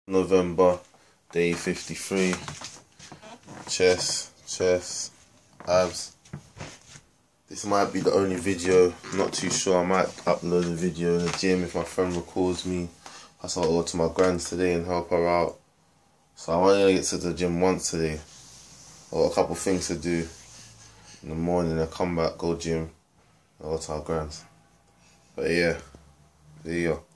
November, day 53. Chest, abs. This might be the only video, not too sure. I might upload a video in the gym if my friend records me. I said I'll go to my grand's today and help her out. So I'm only going to get to the gym once today. I've got a couple things to do in the morning. I come back, go gym, I'll go to our grand's. But yeah, there you go.